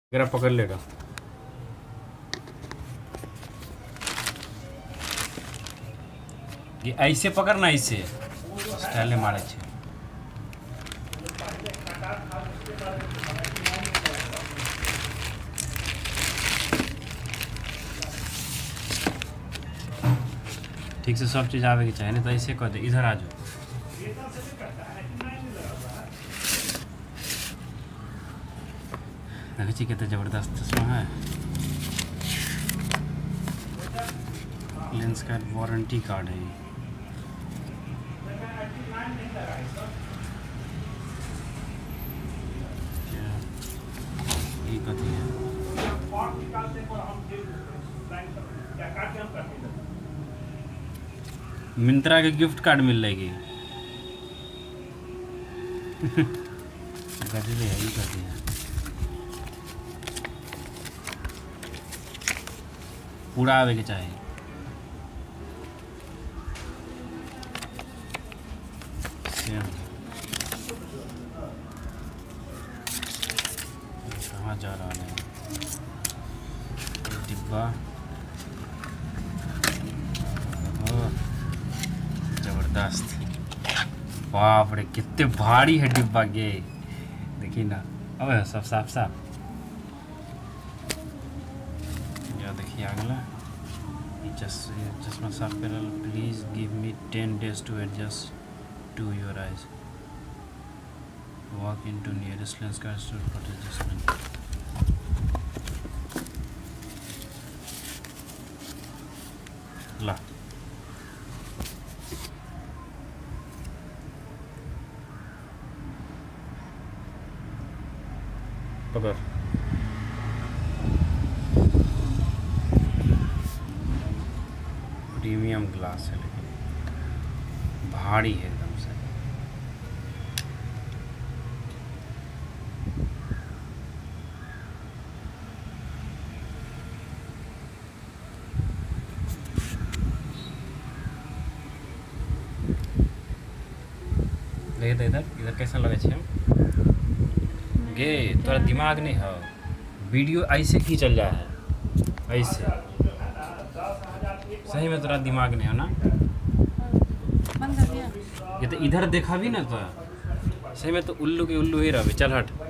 अगर पकड़ लेगा ये ऐसे पकड़ना, ऐसे स्टाइल मारे छे। ठीक से सब चीज़ आवे के चाहिए, नहीं तो ऐसे कर दे। इधर आ जाओ। देखिए कितना ज़बरदस्त चश्मा है। लेंस का वारंटी कार्ड है ये कथी है। मिंत्रा के गिफ्ट कार्ड मिल जाएगी। गजब है, ये कथी है। पूरा आवे के चाहिए। कहाँ जा रहा है डिब्बा। जबरदस्त, बाप रे कितने भारी है डिब्बा के। देखिए ना, अब सब साफ साफ। या देखिए अगला, चश्मा साफ कर। Please give me 10 days to adjust to your eyes. Walk into nearest lens card store for adjustment. ला पकड़। प्रीमियम ग्लास है लेकिन भारी है एकदम से। देख इधर इधर कैसा लगे छे गे। तोरा दिमाग नहीं है, वीडियो ऐसे खींचल जा है ऐसे। सही में तोरा दिमाग नहीं हो ना। ये तो इधर देखा भी ना तो सही में तो उल्लू के उल्लू ही रहे। चल हट।